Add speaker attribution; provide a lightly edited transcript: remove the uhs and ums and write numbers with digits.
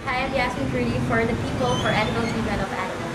Speaker 1: Hi, I'm Yasmien Kurdi for the People for Ethical Treatment of Animals.